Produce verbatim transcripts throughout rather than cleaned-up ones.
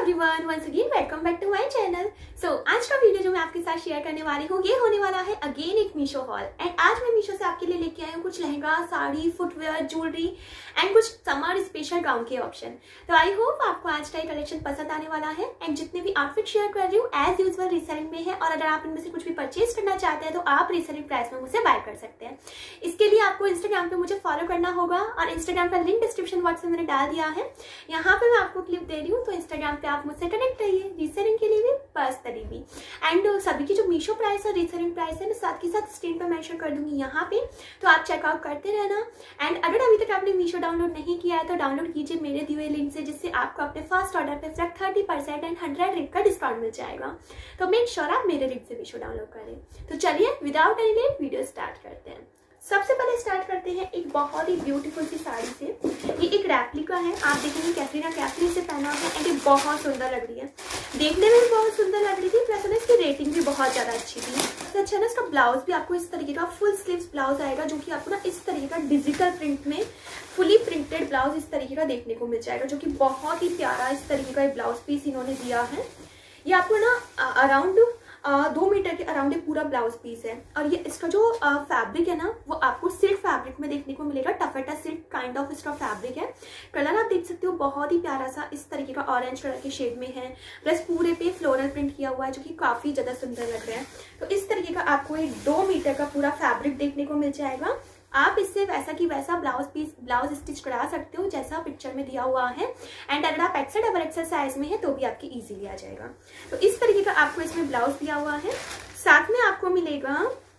Everyone, once again welcome back to my channel. So आज का video जो मैं आपके साथ शेयर करने वाली हूँ ये होने वाला है अगेन एक मीशो हॉल। एंड आज मैं मीशो से आपके लिए लेके आई हूँ कुछ lehenga, sari, footwear, jewellery and कुछ समर स्पेशल गाउन के ऑप्शन। तो आई होप आपको आज का ये कलेक्शन पसंद आने वाला है। एंड जितने भी आउटफिट शेयर कर रही हूँ एज यूजुअल रीसेलिंग में है, और अगर आप इनमें से कुछ भी परचेज करना चाहते हैं तो आप रीसेलिंग प्राइस में मुझसे बाय कर सकते हैं। इसके लिए आपको इंस्टाग्राम पे मुझे फॉलो करना होगा, और इंस्टाग्राम का लिंक डिस्क्रिप्शन बॉक्स में मैंने डाल दिया है। यहाँ पे मैं आपको क्लिप दे रही हूँ, तो इंस्टाग्राम पे आप मुझसे कनेक्ट रहिए रीसेलिंग के लिए भी, पर्सनली भी। एंड सभी की जो मीशो प्राइस और रीसेलिंग प्राइस है मैं साथ के साथ स्क्रीन पर मेंशन कर दूंगी यहाँ पे, तो आप चेकआउट करते रहना। एंड अगर अभी तक आपने मीशो डाउनलोड नहीं किया है तो डाउनलोड कीजिए मेरे दिए हुए लिंक से, जिससे आपको अपने फर्स्ट ऑर्डर पे flat thirty percent and hundred rate का डिस्काउंट मिल जाएगा। तो मेक श्योर आप मेरे लिंक से मीशो डाउनलोड करें। तो चलिए without any late video start करते हैं। सबसे पहले स्टार्ट करते हैं एक बहुत ही ब्यूटीफुल सी साड़ी से। ये एक रेप्लिका है, आप देखेंगे कैटरीना कैफ ने इसे पहना है एंड ये बहुत सुंदर लग रही है, देखने में भी बहुत सुंदर लग रही थी, प्लस ना इसकी रेटिंग भी बहुत ज्यादा अच्छी थी। तो अच्छा ना, इसका ब्लाउज भी आपको इस तरीके का फुल स्लीव्स ब्लाउज आएगा, जो कि आपको ना इस तरीके का डिजिटल प्रिंट में फुली प्रिंटेड ब्लाउज इस तरीके का देखने को मिल जाएगा, जो कि बहुत ही प्यारा इस तरीके का ब्लाउज पीस इन्होंने दिया है। ये आपको ना अराउंड Uh, दो मीटर के अराउंड एक पूरा ब्लाउज पीस है, और ये इसका जो फैब्रिक uh, है ना वो आपको सिल्क फैब्रिक में देखने को मिलेगा। टफेटा सिल्क काइंड ऑफ इसका फैब्रिक है। कलर आप देख सकते हो बहुत ही प्यारा सा इस तरीके का ऑरेंज कलर के शेड में है, प्लस पूरे पे फ्लोरल प्रिंट किया हुआ है, जो कि काफी ज्यादा सुंदर लग रहा है। तो इस तरीके का आपको एक दो मीटर का पूरा फैब्रिक देखने को मिल जाएगा। आप इससे वैसा की वैसा ब्लाउज पीस ब्लाउज स्टिच करा सकते हो जैसा पिक्चर में दिया हुआ है। एंड अगर आप एक्सेल डबल एक्सेल साइज में है तो भी आपकी इजीली आ जाएगा। तो इस तरीके का आपको इसमें ब्लाउज दिया हुआ है, साथ में आपको मिलेगा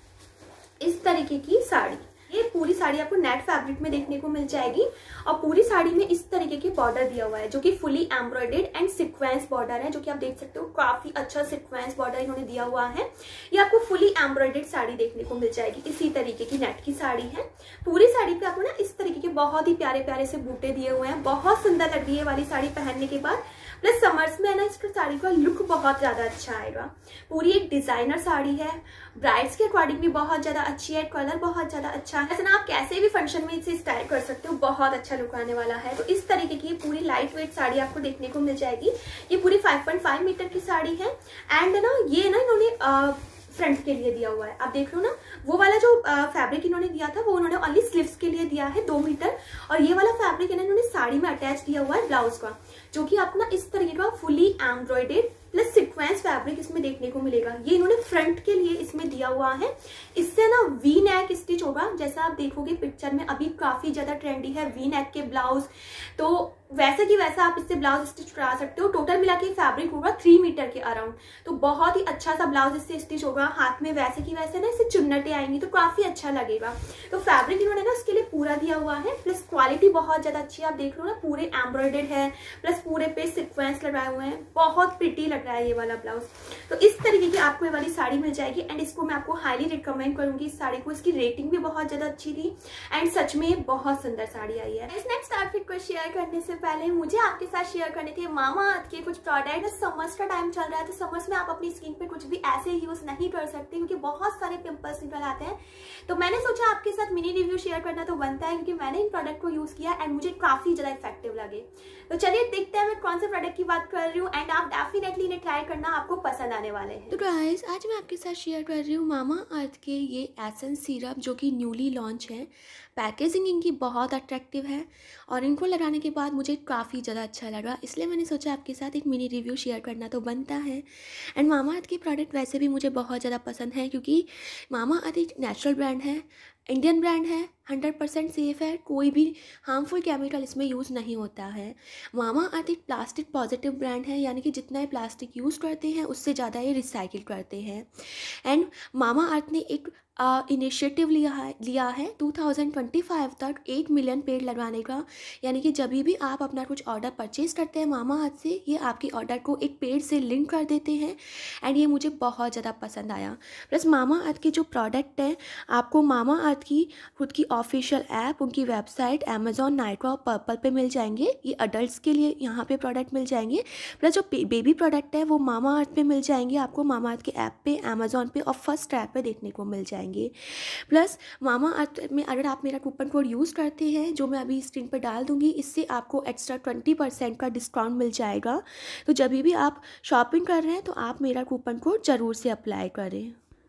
इस तरीके की साड़ी। ये पूरी साड़ी आपको नेट फैब्रिक में देखने को मिल जाएगी, और पूरी साड़ी में इस तरीके के बॉर्डर दिया हुआ है, जो कि fully embroidered and sequence border है, जो कि आप देख सकते हो काफी अच्छा सीक्वेंस बॉर्डर इन्होंने दिया हुआ है। ये आपको फुली एम्ब्रॉयडेड साड़ी देखने को मिल जाएगी, इसी तरीके की नेट की साड़ी है। पूरी साड़ी पे आपको ना इस तरीके के बहुत ही प्यारे प्यारे से बूटे दिए हुए हैं, बहुत सुंदर लग रही है वाली साड़ी पहनने के बाद। प्लस समर्स में है ना इसकी साड़ी का लुक बहुत ज्यादा अच्छा आएगा। पूरी एक डिजाइनर साड़ी है, ब्राइड्स के अकॉर्डिंग भी बहुत ज्यादा अच्छी है, कलर बहुत ज्यादा अच्छा है। ऐसा ना आप कैसे भी फंक्शन में इसे स्टाइल कर सकते हो, बहुत अच्छा लुक आने वाला है। तो इस तरीके की पूरी लाइट वेट साड़ी आपको देखने को मिल जाएगी। ये पूरी फाइव पॉइंट फाइव मीटर की साड़ी है। एंड ना ये ना इन्होंने फ्रंट के लिए दिया हुआ है, आप देख लो ना, वो वाला जो फैब्रिक इन्होंने दिया था वो उन्होंने ओनली स्लीव्स के लिए दिया है दो मीटर, और ये वाला फैब्रिक है ना इन्होंने साड़ी में अटैच दिया हुआ है ब्लाउज का, जो कि आप ना इस तरीके का fully embroidered plus sequence fabric इसमें देखने को मिलेगा। ये इन्होंने फ्रंट के लिए इसमें दिया हुआ है। इससे ना वी नेक स्टिच होगा, जैसा आप देखोगे पिक्चर में अभी काफी ज्यादा ट्रेंडी है वी नेक के ब्लाउज, तो वैसे की वैसा आप इससे ब्लाउज स्टिच करा सकते हो। टोटल मिला के फैब्रिक होगा थ्री मीटर के अराउंड, तो बहुत ही अच्छा सा ब्लाउज इससे स्टिच होगा। हाथ में वैसे की वैसे ना इससे चुन्नटें आएंगी तो काफी अच्छा लगेगा। तो फैब्रिक इन्होंने ना इसके लिए पूरा दिया हुआ है, प्लस क्वालिटी बहुत ज्यादा अच्छी है। आप देख लो ना, पूरे एम्ब्रॉयडेड है, प्लस पूरे पे सीक्वेंस लगाए हुए हैं, बहुत प्रिटी लग रहा है ये वाला ब्लाउज। तो इस तरीके की आपको ये वाली साड़ी मिल जाएगी, एंड इसको मैं आपको हाईली रिकमेंड करूंगी इस साड़ी को। इसकी रेटिंग भी बहुत ज्यादा अच्छी थी, एंड सच में बहुत सुंदर साड़ी आई है। इस नेक्स्ट आउटफिट को शेयर करने से पहले मुझे आपके साथ शेयर करने थे मामा अर्थ के कुछ प्रोडक्ट। समर्स का टाइम चल रहा है, तो समर्स में आप अपनी स्किन पे कुछ भी ऐसे यूज नहीं कर सकते, क्योंकि बहुत सारे पिंपल्स निकल आते हैं। तो मैंने सोचा आपके साथ मिनी रिव्यू शेयर करना तो बनता है, क्योंकि मैंने इन प्रोडक्ट को यूज किया एंड मुझे काफी ज्यादा इफेक्टिव लगे। तो चलिए देखते हैं मैं कौन से प्रोडक्ट की बात कर रही हूँ, एंड आप डेफिनेटली इन्हें ट्राई करना, आपको पसंद आने वाले हैं। तो गाइस, आज मैं आपके साथ शेयर कर रही हूँ मामा अर्थ के ये एसेंस सिरप, जो कि न्यूली लॉन्च है। पैकेजिंग इनकी बहुत अट्रैक्टिव है, और इनको लगाने के बाद मुझे काफ़ी ज़्यादा अच्छा लगा, इसलिए मैंने सोचा आपके साथ एक मिनी रिव्यू शेयर करना तो बनता है। एंड मामा अर्थ के प्रोडक्ट वैसे भी मुझे बहुत ज़्यादा पसंद है, क्योंकि मामा अर्थ एक नेचुरल ब्रांड है, इंडियन ब्रांड है, हंड्रेड परसेंट सेफ है, कोई भी हार्मफुल केमिकल इसमें यूज़ नहीं होता है। मामा अर्थ एक प्लास्टिक पॉजिटिव ब्रांड है, यानी कि जितना ये प्लास्टिक यूज़ करते हैं उससे ज़्यादा ये रिसाइकिल करते हैं। एंड मामा अर्थ ने एक इनिशिएटिव लिया है लिया है टू थाउजेंड ट्वेंटी फाइव तक एट मिलियन पेड़ लगाने का, यानी कि जब भी आप अपना कुछ ऑर्डर परचेज करते हैं मामा अर्थ से, ये आपके ऑर्डर को एक पेड़ से लिंक कर देते हैं। एंड ये मुझे बहुत ज़्यादा पसंद आया। प्लस मामा अर्थ के जो प्रोडक्ट हैं आपको मामा अर्थ की खुद की ऑफिशियल ऐप, उनकी वेबसाइट, अमेजॉन, नाइका और पर्पल पे मिल जाएंगे। ये अडल्ट्स के लिए यहाँ पे प्रोडक्ट मिल जाएंगे। प्लस जो बेबी प्रोडक्ट है वो मामा अर्थ पे मिल जाएंगे, आपको मामा अर्थ के ऐप पे, अमेजॉन पे और फर्स्ट ऐप पे देखने को मिल जाएंगे। जाएंगे। प्लस मामा अर्थ में अगर आप मेरा कूपन कोड यूज़ करते हैं जो मैं अभी स्क्रीन पर डाल दूँगी, इससे आपको एक्स्ट्रा ट्वेंटी परसेंट का डिस्काउंट मिल जाएगा। तो जब भी आप शॉपिंग कर रहे हैं तो आप मेरा कूपन कोड ज़रूर से अप्लाई करें।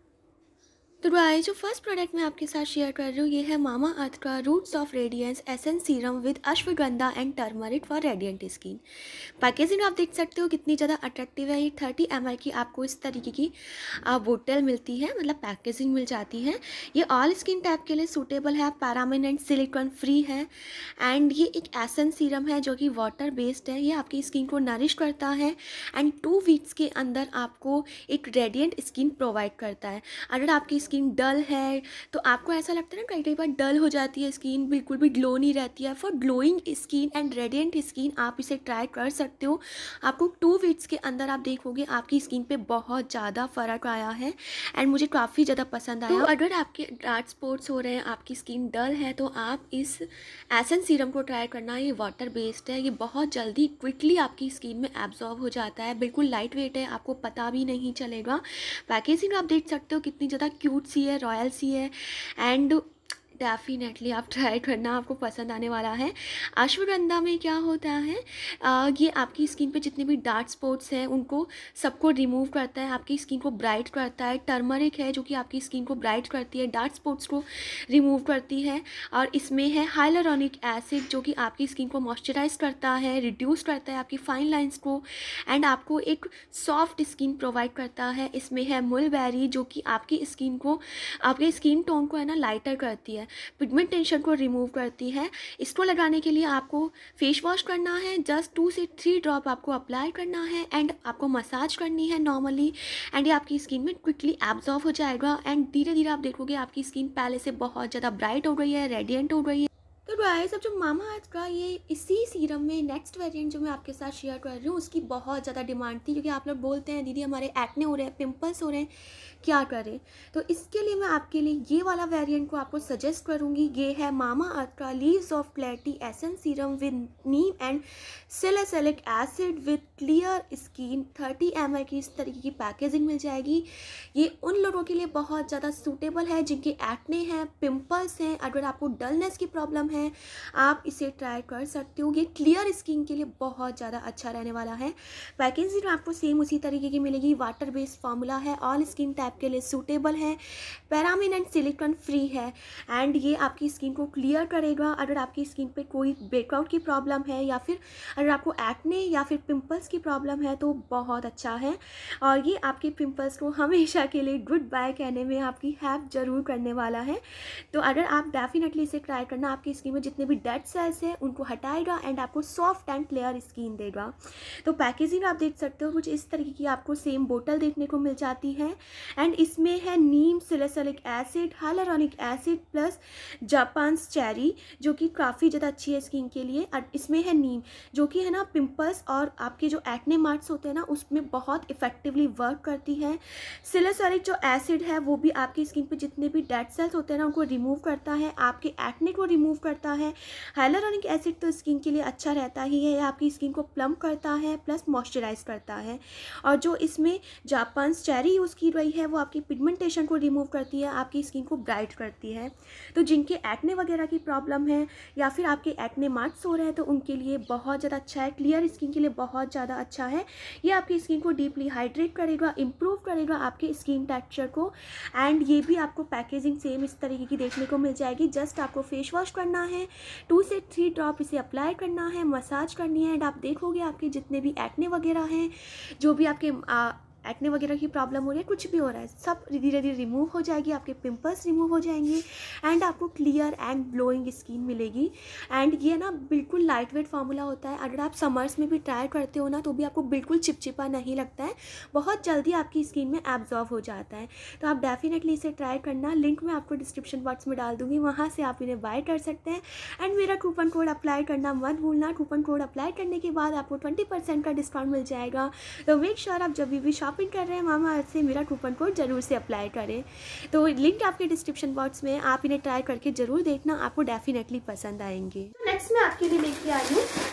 तो गाइस, जो फर्स्ट प्रोडक्ट मैं आपके साथ शेयर कर रही हूँ ये है मामा अर्थ का roots of radiance essence serum with ashwagandha and turmeric for radiant skin. Packaging आप देख सकते हो कितनी ज़्यादा अट्रैक्टिव है। ये थर्टी एम एल की आपको इस तरीके की बोतल मिलती है, मतलब पैकेजिंग मिल जाती है। ये ऑल स्किन टाइप के लिए सूटेबल है, पैरामिन एंड सिलिकॉन फ्री है। एंड ये एक एसेंस सीरम है जो कि वाटर बेस्ड है। ये आपकी स्किन को नरिश करता है एंड टू वीक्स के अंदर आपको एक रेडियंट स्किन प्रोवाइड करता है। अगर आपकी स्किन डल है तो आपको ऐसा लगता है ना, कई कई बार डल हो जाती है स्किन, बिल्कुल भी ग्लो नहीं रहती है। For glowing skin and radiant skin आप इसे ट्राई कर सकते हो। आपको टू वीक्स के अंदर आप देखोगे आपकी स्किन पे बहुत ज़्यादा फ़र्क आया है एंड मुझे काफ़ी ज़्यादा पसंद आया। तो अगर आपके डार्क स्पॉट्स हो रहे हैं, आपकी स्किन डल है, तो आप इस एसेंस सीरम को ट्राई करना। ये वाटर बेस्ड है, ये बहुत जल्दी क्विकली आपकी स्किन में एब्जॉर्ब हो जाता है, बिल्कुल लाइट वेट है, आपको पता भी नहीं चलेगा। पैकेजिंग आप देख सकते हो कितनी ज़्यादा क्यूट सी है, रॉयल सी है एंड डेफिनेटली आप ट्राई करना, आपको पसंद आने वाला है। अश्वगंधा में क्या होता है, आ, ये आपकी स्किन पे जितने भी डार्क स्पॉट्स हैं उनको सबको रिमूव करता है, आपकी स्किन को ब्राइट करता है। टर्मरिक है जो कि आपकी स्किन को ब्राइट करती है, डार्क स्पॉट्स को रिमूव करती है। और इसमें है हाइलुरोनिक एसिड जो कि आपकी स्किन को मॉइस्चराइज करता है, रिड्यूस करता है आपकी फाइन लाइन्स को एंड आपको एक सॉफ्ट स्किन प्रोवाइड करता है। इसमें है मुलबेरी जो कि आपकी स्किन को, आपके स्किन टोन को है ना लाइटर करती है, पिगमेंटेशन को रिमूव करती है। इसको लगाने के लिए आपको फेस वॉश करना है, जस्ट टू से थ्री ड्रॉप आपको अप्लाई करना है एंड आपको मसाज करनी है नॉर्मली एंड ये आपकी स्किन में क्विकली एब्जॉर्ब हो जाएगा एंड धीरे धीरे आप देखोगे आपकी स्किन पहले से बहुत ज़्यादा ब्राइट हो गई है, रेडिएंट हो गई है। तो गाइस, अब जो मामा अर्थ का ये इसी सीरम में नेक्स्ट वेरिएंट जो मैं आपके साथ शेयर कर रही हूँ उसकी बहुत ज़्यादा डिमांड थी, क्योंकि आप लोग बोलते हैं दीदी हमारे एक्ने हो रहे हैं, पिंपल्स हो रहे हैं, क्या करें। तो इसके लिए मैं आपके लिए ये वाला वेरिएंट को आपको सजेस्ट करूँगी। ये है मामा अर्थ का leaves of clarity essence serum with neem and salicylic acid with clear skin. Thirty M L की इस तरीके की पैकेजिंग मिल जाएगी। ये उन लोगों के लिए बहुत ज़्यादा सूटेबल है जिनके एक्ने हैं, पिंपल्स हैं। अगर आपको डलनेस की प्रॉब्लम है आप इसे ट्राई कर सकते हो। ये क्लियर स्किन के लिए बहुत ज़्यादा अच्छा रहने वाला है। पैकेजिंग आपको सेम उसी तरीके की मिलेगी, वाटर बेस्ड फार्मूला है, ऑल स्किन टाइप के लिए सूटेबल है, पैरामिन एंड सिलिकॉन फ्री है एंड ये आपकी स्किन को क्लियर करेगा। अगर आपकी स्किन पे कोई ब्रेकआउट की प्रॉब्लम है या फिर अगर आपको एक्ने या फिर पिंपल्स की प्रॉब्लम है तो बहुत अच्छा है और ये आपके पिंपल्स को हमेशा के लिए गुड बाय कहने में आपकी हेल्प ज़रूर करने वाला है। तो अगर आप डेफिनेटली इसे ट्राई करना, आपकी स्किन में जितने भी डेड सेल्स हैं उनको हटाएगा एंड आपको सॉफ्ट एंड क्लियर स्किन देगा। तो पैकेजिंग आप देख सकते हो कुछ इस तरीके की आपको सेम बोतल देखने को मिल जाती है एंड इसमें है neem, salicylic acid, hyaluronic acid plus Japan cherry जो कि काफ़ी ज़्यादा अच्छी है स्किन के लिए। और इसमें है नीम जो कि है ना पिंपल्स और आपके जो एक्ने मार्क्स होते हैं ना उसमें बहुत इफेक्टिवली वर्क करती है। सैलिसिलिक जो एसिड है वो भी आपकी स्किन पे जितने भी डेड सेल्स होते हैं ना उनको रिमूव करता है, आपके एक्ने को रिमूव करता है। हाइलुरोनिक एसिड तो स्किन के लिए अच्छा रहता ही है, आपकी स्किन को प्लम्प करता है प्लस मॉइस्चराइज करता है। और जो इसमें जापान चेरी यूज़ की गई है वो आपकी पिगमेंटेशन को रिमूव करती है, आपकी स्किन को ब्राइट करती है। तो जिनके एक्ने वगैरह की प्रॉब्लम है या फिर आपके एक्ने मार्क्स हो रहे हैं तो उनके लिए बहुत ज़्यादा अच्छा है, क्लियर स्किन के लिए बहुत ज़्यादा अच्छा है। ये आपकी स्किन को डीपली हाइड्रेट करेगा, इम्प्रूव करेगा आपके स्किन टेक्सचर को एंड ये भी आपको पैकेजिंग सेम इस तरीके की देखने को मिल जाएगी। जस्ट आपको फेस वॉश करना है, टू से थ्री ड्रॉप इसे अप्लाई करना है, मसाज करनी है एंड आप देखोगे आपके जितने भी एक्ने वगैरह हैं, जो भी आपके आ, एक्ने वगैरह की प्रॉब्लम हो रही है, कुछ भी हो रहा है, सब धीरे धीरे रिमूव हो जाएगी, आपके पिंपल्स रिमूव हो जाएंगे एंड आपको क्लियर एंड ग्लोइंग स्किन मिलेगी। एंड ये ना बिल्कुल लाइट वेट फार्मूला होता है, अगर आप समर्स में भी ट्राई करते हो ना तो भी आपको बिल्कुल चिपचिपा नहीं लगता है, बहुत जल्दी आपकी स्किन में एब्जॉर्ब हो जाता है। तो आप डेफिनेटली इसे ट्राई करना, लिंक मैं आपको डिस्क्रिप्शन बॉक्स में डाल दूँगी, वहाँ से आप इन्हें बाय कर सकते हैं एंड मेरा कूपन कोड अप्लाई करना मत भूलना। कूपन कोड अप्लाई करने के बाद आपको ट्वेंटी परसेंट का डिस्काउंट मिल जाएगा। तो मेक श्योर आप जब भी शॉपिंग कर रहे हैं मामा अर्थ से मेरा कूपन कोड जरूर से अप्लाई करें। तो लिंक आपके डिस्क्रिप्शन बॉक्स में, आप इन्हें ट्राई करके जरूर देखना, आपको डेफिनेटली पसंद आएंगे। नेक्स्ट मैं आपके लिए लेके आई हूँ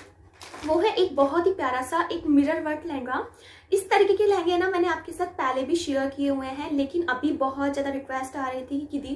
वो है एक बहुत ही प्यारा सा एक मिरर वर्क लहंगा। इस तरीके के लहंगे ना मैंने आपके साथ पहले भी शेयर किए हुए हैं, लेकिन अभी बहुत ज़्यादा रिक्वेस्ट आ रही थी कि दी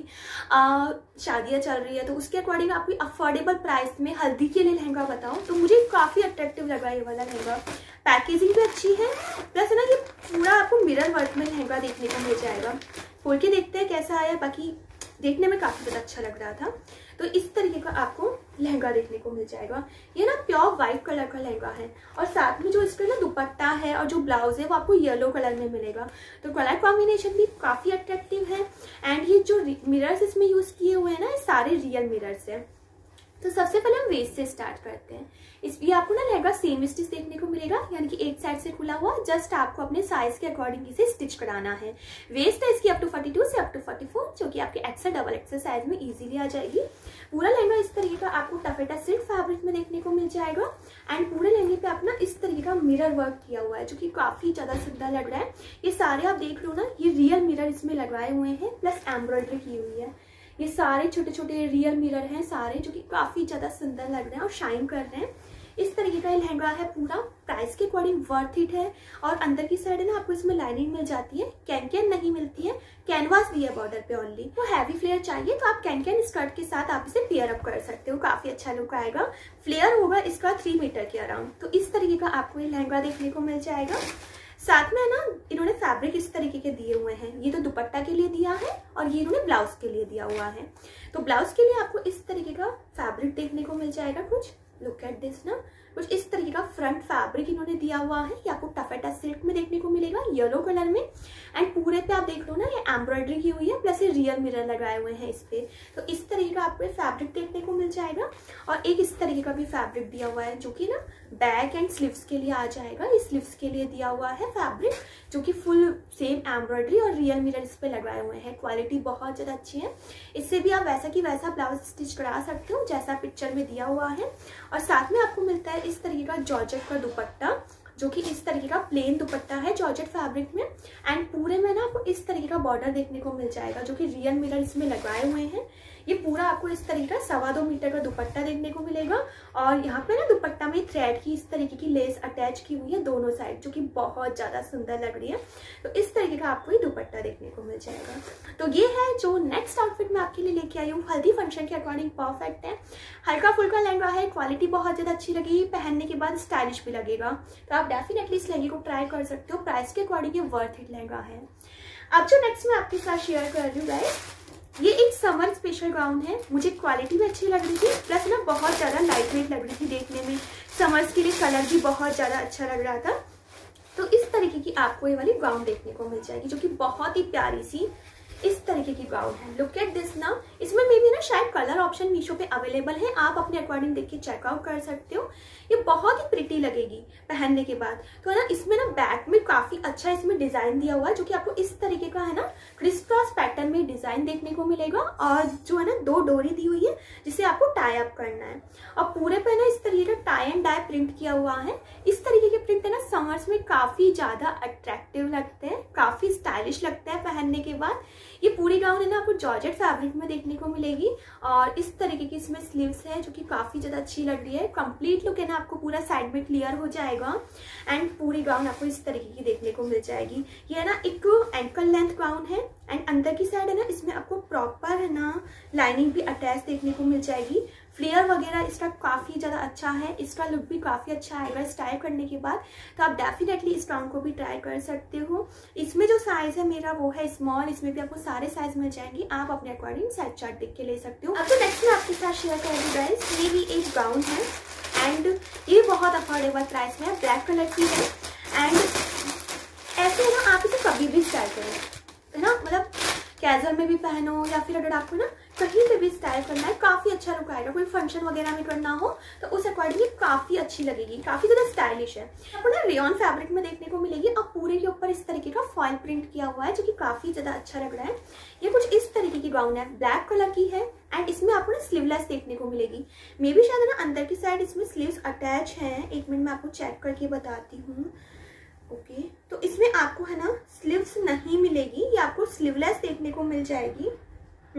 शादियाँ चल रही है तो उसके अकॉर्डिंग आप कोई अफोर्डेबल प्राइस में हल्दी के लिए लहंगा बताओ। तो मुझे काफ़ी अट्रैक्टिव लगा ये वाला लहंगा। पैकेजिंग भी अच्छी है, प्लस है ना ये पूरा आपको मिरर वर्क में लहंगा देखने को मिल जाएगा। खोल के देखते हैं कैसा आया, बाकी देखने में काफ़ी ज़्यादा अच्छा लग रहा था। तो इस तरीके का आपको लहंगा देखने को मिल जाएगा। ये ना प्योर वाइट कलर का लहंगा है और साथ में जो इसका ना दुपट्टा है और जो ब्लाउज है वो आपको येलो कलर में मिलेगा। तो कलर कॉम्बिनेशन भी काफ़ी अट्रैक्टिव है। एंड ये जो मिरर्स इसमें यूज़ किए हुए हैं ना, ये सारे रियल मिरर्स हैं। तो सबसे पहले हम वेस्ट से स्टार्ट करते हैं। इस ये आपको ना लहंगा सेम स्टिच देखने को मिलेगा, यानी कि एक साइड से खुला हुआ, जस्ट आपको अपने साइज के अकॉर्डिंग इसे स्टिच कराना है। वेस्ट है इसकी अप टू फोर्टी टू से अप टू फोर्टी फोर, जो कि आपके एक्सेल डबल एक्सेल साइज में इजीली आ जाएगी। पूरा लहंगा इस तरीके का आपको टफेटा सिल्क फैब्रिक में देखने को मिल जाएगा। एंड पूरे लहंगे पे अपना इस तरीके का मिरर वर्क किया हुआ है, जो कि काफी ज्यादा सुंदर लग रहा है। ये सारे आप देख लो ना, ये रियल मिरर इसमें लगाए हुए हैं, प्लस एम्ब्रॉयडरी की हुई है। ये सारे छोटे छोटे रियल मिरर हैं सारे, जो कि काफी ज्यादा सुंदर लग रहे हैं और शाइन कर रहे हैं। इस तरीके का ये लहंगा है पूरा, प्राइस के अकॉर्डिंग वर्थ इट है। और अंदर की साइड है ना आपको इसमें लाइनिंग मिल जाती है, कैन कैन नहीं मिलती है, कैनवास भी है बॉर्डर पे ओनली। तो हैवी फ्लेयर चाहिए तो आप कैन कैन स्कर्ट के साथ आप इसे पेयर अप कर सकते हो, काफी अच्छा लुक आएगा। फ्लेयर होगा इसका थ्री मीटर के अराउंड। तो इस तरीके का आपको ये लहंगा देखने को मिल जाएगा। साथ में ना इन्होंने फैब्रिक इस तरीके के दिए हुए हैं, ये तो दुपट्टा के लिए दिया है और ये इन्होंने ब्लाउज के लिए दिया हुआ है। तो ब्लाउज के लिए आपको इस तरीके का फैब्रिक देखने को मिल जाएगा कुछ, लुक एट दिस ना, कुछ इस तरीके का फ्रंट फैब्रिक इन्होंने दिया हुआ है। ये आपको टफेटा सिल्क में देखने को मिलेगा, येलो कलर में। एंड पूरे पे आप देख लो ना, ये एम्ब्रॉयडरी की हुई है, प्लस ये रियल मिरर लगाए हुए हैं इस पे। तो इस तरीके का आपको फैब्रिक देखने को मिल जाएगा। और एक इस तरीके का भी फैब्रिक दिया हुआ है, जो कि ना बैक एंड स्लीव्स के लिए आ जाएगा। इस स्लीव्स के लिए दिया हुआ है फैब्रिक, जो कि फुल सेम एम्ब्रॉयडरी और रियल मिरर इस पे लगाए हुए हैं। क्वालिटी बहुत ज्यादा अच्छी है। इससे भी आप वैसा की वैसा ब्लाउज स्टिच करा सकते हो जैसा पिक्चर में दिया हुआ है। और साथ में आपको मिलता है इस तरीके का जॉर्जेट का दुपट्टा, जो कि इस तरीके का प्लेन दुपट्टा है जॉर्जेट फैब्रिक में। एंड पूरे में ना आपको इस तरीके का बॉर्डर देखने को मिल जाएगा, जो कि रियल मिरर इसमें लगाए हुए हैं। ये पूरा आपको इस तरीके का सवा दो मीटर का दुपट्टा देखने को मिलेगा। और यहाँ पे ना दुपट्टा में थ्रेड की इस तरीके की लेस अटैच की हुई है दोनों साइड, जो कि बहुत ज्यादा सुंदर लग रही है। तो इस तरीके का आपको ये दुपट्टा देखने को मिल जाएगा। तो ये है जो नेक्स्ट आउटफिट मैं आपके लिए लेके आई हूँ, हल्दी फंक्शन के अकॉर्डिंग परफेक्ट है। हल्का फुल्का लहंगा है, क्वालिटी बहुत ज्यादा अच्छी लगेगी, पहनने के बाद स्टाइलिश भी लगेगा। तो आप डेफिनेटली इस लहंगे को ट्राई कर सकते हो, प्राइस के अकॉर्डिंग ये वर्थ इट लहंगा है। अब जो नेक्स्ट मैं आपके साथ शेयर कर रही हूँ गाइस, ये एक समर स्पेशल गाउन है। मुझे क्वालिटी भी अच्छी लग रही थी, प्लस ना बहुत ज्यादा लाइट वेट लग रही थी देखने में। समर्स के लिए कलर भी बहुत ज्यादा अच्छा लग रहा था। तो इस तरीके की आपको ये वाली गाउन देखने को मिल जाएगी, जो कि बहुत ही प्यारी सी इस तरीके की गाउन है। लुक एट दिस ना, इसमें मे भी ना शायद कलर ऑप्शन मीशो पे अवेलेबल है, आप अपने अकॉर्डिंग देख के चेकआउट कर सकते हो। ये बहुत ही प्रिटी लगेगी पहनने के बाद। तो है ना, इसमें ना बैक में काफी अच्छा इसमें डिजाइन दिया हुआ है, जो कि आपको इस तरीके का है ना क्रिस क्रॉस पैटर्न में डिजाइन देखने को मिलेगा। और जो है ना दो डोरी दी हुई है जिसे आपको टाई अप करना है। और पूरे पे ना इस तरीके का टाई एंड डाई प्रिंट किया हुआ है। इस तरीके के प्रिंट है ना समर्स में काफी ज्यादा अट्रैक्टिव लगते हैं, काफी स्टाइलिश लगता है पहनने के बाद। ये पूरी गाउन है ना आपको जॉर्जेट फैब्रिक में देखने को मिलेगी। और इस तरीके की इसमें स्लीव्स है, जो कि काफी ज्यादा अच्छी लग रही है। कंप्लीट लुक है ना आपको पूरा साइड में क्लियर हो जाएगा। एंड पूरी गाउन आपको इस तरीके की देखने को मिल जाएगी। ये है ना एक एंकल लेंथ गाउन है। एंड अंदर की साइड है ना, इसमें आपको प्रॉपर है ना लाइनिंग भी अटैच देखने को मिल जाएगी। फ्लेयर वगैरह इसका काफी ज्यादा अच्छा है, इसका लुक भी काफी अच्छा आएगा स्टाइल करने के बाद। तो आप डेफिनेटली इस गाउन को भी ट्राई कर सकते हो। इसमें जो साइज है मेरा वो है स्मॉल, इसमें भी आपको सारे साइज मिल जाएंगे, आप अपने अकॉर्डिंग साइज चार्ट देख के ले सकते हो। अब तो नेक्स्ट मैं आपके साथ शेयर करूंगी गाइस, ये भी एक गाउन है एंड ये बहुत अफोर्डेबल प्राइस में है, ब्लैक कलर की है। एंड ऐसे है ना आप इसे कभी भी स्टाइल करें, है ना, मतलब कैजुअल में भी पहनो या फिर अगर आपको ना कहीं पे भी स्टाइल करना है, काफी अच्छा लुक आएगा। कोई फंक्शन वगैरह में करना हो तो उस अकॉर्डिंग ये काफी अच्छी लगेगी, काफी ज्यादा स्टाइलिश है। आपको ना रेयन फैब्रिक में देखने को मिलेगी और पूरे के ऊपर इस तरीके का फॉइल प्रिंट किया हुआ है, जो कि काफी ज्यादा अच्छा लग रहा है। ये कुछ इस तरीके की गाउन है, ब्लैक कलर की है। एंड इसमें आपको ना स्लीवलेस देखने को मिलेगी। मे बी शायद ना अंदर की साइड इसमें स्लीव्स अटैच है, एक मिनट में आपको चेक करके बताती हूँ। Okay okay. तो इसमें आपको है ना स्लीव्स नहीं मिलेगी, ये आपको स्लीवलेस देखने को मिल जाएगी। हम्म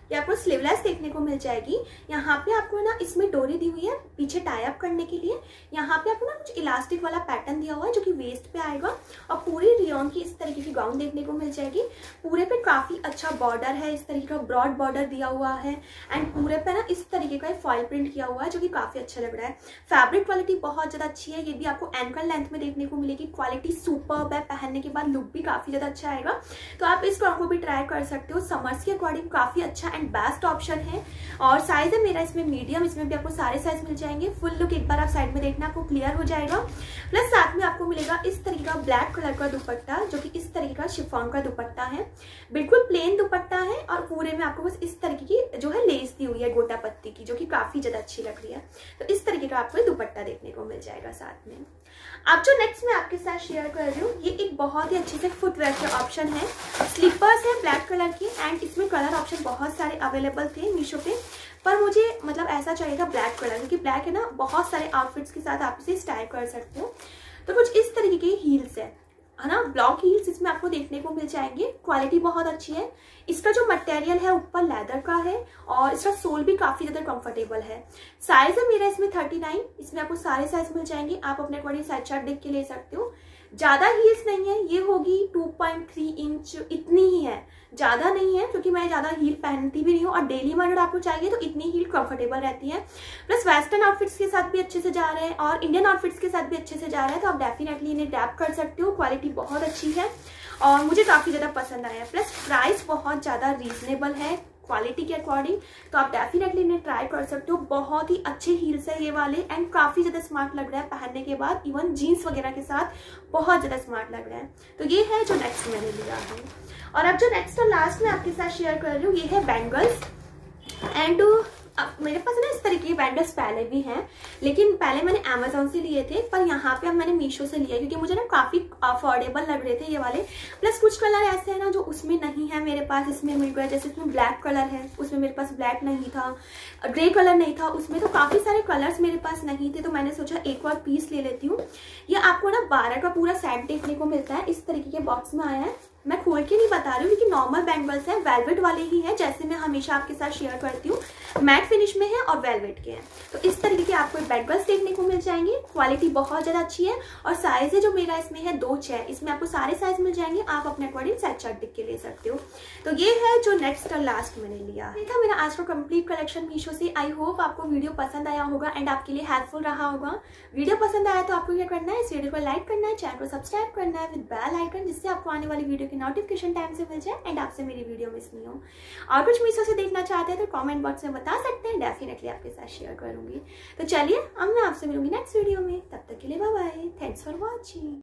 ये आपको स्लीवलेस देखने को मिल जाएगी। यहाँ पे आपको ना इसमें डोरी दी हुई है पीछे टाई अप करने के लिए। यहाँ पे आपको ना कुछ इलास्टिक वाला पैटर्न दिया हुआ है जो कि वेस्ट पे आएगा और पूरी रियोन की इस तरीके की गाउन देखने को मिल जाएगी। पूरे पे काफी अच्छा बॉर्डर है, इस तरीके का ब्रॉड बॉर्डर दिया हुआ है एंड पूरे पे ना इस तरीके का फॉइल प्रिंट किया हुआ है जो कि काफी अच्छा लग रहा है। फैब्रिक क्वालिटी बहुत ज्यादा अच्छी है। ये भी आपको एंकल लेंथ में देखने को मिलेगी। क्वालिटी सुपर्ब है, पहनने के बाद लुक भी काफी ज्यादा अच्छा आएगा। तो आप इस फ्रॉक को भी ट्राई कर सकते हो। समर्स के अकॉर्डिंग काफी अच्छा एंड बेस्ट ऑप्शन है। और साइज है मेरा इसमें मीडियम, इसमें भी आपको सारे साइज मिल जाएंगे। फुल लुक एक बार आप साइड में देखना, आपको क्लियर हो जाएगा। प्लस साथ में आपको मिलेगा इस तरीके का ब्लैक कलर का दुपट्टा जो कि इस तरीके का शिफॉन का दुपट्टा है। बिल्कुल प्लेन दुपट्टा है और पूरे में आपको बस इस तरीके की जो है लेस दी हुई है गोटा पत्ती की, जो कि काफी ज्यादा अच्छी लग रही है। तो इस तरीके का आपको दुपट्टा देखने को मिल जाएगा साथ में। अब जो नेक्स्ट मैं आपके साथ शेयर कर रही हूँ, ये एक बहुत ही अच्छे से फुटवेयर के ऑप्शन है। स्लीपर्स है ब्लैक कलर की एंड इसमें कलर ऑप्शन बहुत सारे अवेलेबल थे मीशो पे, पर मुझे मतलब ऐसा चाहिए था ब्लैक कलर, क्योंकि ब्लैक है ना बहुत सारे आउटफिट्स के साथ आप इसे स्टाइल कर सकते हो। तो कुछ इस तरीके के हील्स है है ना, ब्लॉक हील्स इसमें आपको देखने को मिल जाएंगे। क्वालिटी बहुत अच्छी है। इसका जो मटेरियल है ऊपर लेदर का है और इसका सोल भी काफी ज्यादा कंफर्टेबल है। साइज है मेरा इसमें थर्टी नाइन। इसमें आपको सारे साइज मिल जाएंगे। आप अपने अकॉर्डिंग साइज चार्ट देख के ले सकते हो। ज्यादा हील्स नहीं है, ये होगी टू पॉइंट थ्री इंच, इतनी ही है, ज्यादा नहीं है, क्योंकि मैं ज्यादा हील पहनती भी नहीं हूँ और डेली में अगर आपको चाहिए तो इतनी हील कंफर्टेबल रहती है। प्लस वेस्टर्न आउटफिट्स के साथ भी अच्छे से जा रहे हैं और इंडियन आउटफिट्स के साथ भी अच्छे से जा रहे हैं, तो आप डेफिनेटली इन्हें डैप कर सकते हो। क्वालिटी बहुत अच्छी है और मुझे काफी ज्यादा पसंद आया। प्लस प्राइस बहुत ज्यादा रीजनेबल है क्वालिटी के अकॉर्डिंग, तो आप डेफिनेटली इन्हें ट्राई कर सकते हो। बहुत ही अच्छे हील्स है ये वाले एंड काफी ज्यादा स्मार्ट लग रहा है पहनने के बाद। इवन जीन्स वगैरह के साथ बहुत ज्यादा स्मार्ट लग रहा है। तो ये है जो नेक्स्ट मैंने लिया है। और अब जो नेक्स्ट और लास्ट मैं आपके साथ शेयर कर रही हूँ, ये है बैंगल्स। एंड मेरे पास ना इस तरीके के बैंगल्स पहले भी हैं, लेकिन पहले मैंने अमेजोन से लिए थे, पर यहाँ पे अब मैंने मीशो से लिया क्योंकि मुझे ना काफी अफोर्डेबल लग रहे थे ये वाले। प्लस कुछ कलर ऐसे हैं ना जो उसमें नहीं है मेरे पास, इसमें मिल गया। जैसे इसमें ब्लैक कलर है, उसमें मेरे पास ब्लैक नहीं था। ग्रे कलर नहीं था उसमें, तो काफी सारे कलर्स मेरे पास नहीं थे। तो मैंने सोचा एक और पीस ले लेती हूँ। ये आपको ना बारह का पूरा सेट देखने को मिलता है। इस तरीके के बॉक्स में आया है। मैं खोल के नहीं बता रही हूँ क्योंकि नॉर्मल बैंगल्स हैं, वेलवेट वाले ही हैं, जैसे मैं हमेशा आपके साथ शेयर करती हूँ। मैट फिनिश में है और वेलवेट के हैं। तो इस तरीके के आपको बैंगल्स देखने को मिल जाएंगे। क्वालिटी बहुत ज्यादा अच्छी है और साइज है जो मेरा इसमें है दो छह। इसमें आपको सारे साइज मिल जाएंगे। आप अपने अकॉर्डिंग साइज चार्ट देख के ले सकते हो। तो ये है जो नेक्स्ट और लास्ट मैंने लिया। ये था मेरा आज का कंप्लीट कलेक्शन मीशो से। आई होप आपको वीडियो पसंद आया होगा एंड आपके लिए हेल्पफुल रहा होगा। वीडियो पसंद आया तो आपको क्या करना है, इस वीडियो को लाइक करना है, चैनल को सब्सक्राइब करना है विद बेल आइकन, जिससे आपको आने वाली वीडियो की नोटिफिकेशन टाइम से मिल जाए एंड आपसे मेरी वीडियो मिस नहीं हो। और कुछ मीशो से देखना चाहते हैं तो कमेंट बॉक्स में बता सकते हैं, डेफिनेटली आपके साथ शेयर करूंगी। तो चलिए अब मैं आपसे मिलूंगी नेक्स्ट वीडियो में। तब तक के लिए bye bye. Thanks for watching.